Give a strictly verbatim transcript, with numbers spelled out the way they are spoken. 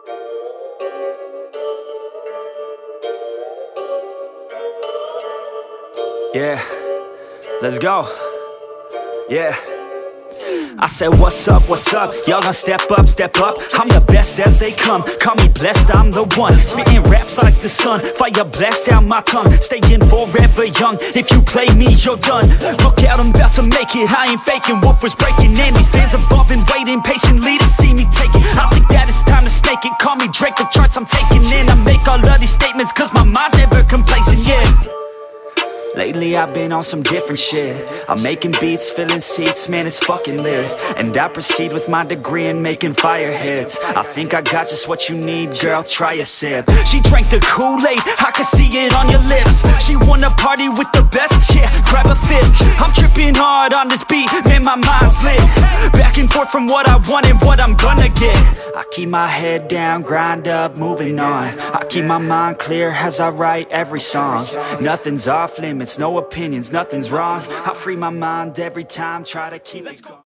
Yeah, let's go. Yeah. I said, what's up, what's up? Y'all gonna step up, step up. I'm the best as they come. Call me blessed, I'm the one. Spitting raps like the sun. Fire blast down my tongue. Staying forever young. If you play me, you're done. Look out, I'm about to make it. I ain't faking. Woofers breaking. And these fans have all been waiting patiently to see me take it. I think that it's time to snake it. Call me Drake, the charts I'm taking in. I make all of these statements cause my mind's never complacent, yeah. Lately I've been on some different shit. I'm making beats, filling seats, man it's fucking lit. And I proceed with my degree in making fire hits. I think I got just what you need, girl, try a sip. She drank the Kool-Aid, I could see it on your lips. She wanna party with the best, yeah, grab a fit. I'm tripping hard on this beat, man my mind's lit. Back and forth from what I want and what I'm gonna get. I keep my head down, grind up, moving on. I keep my mind clear as I write every song. Nothing's off limits, no opinions, nothing's wrong. I free my mind every time, try to keep it going.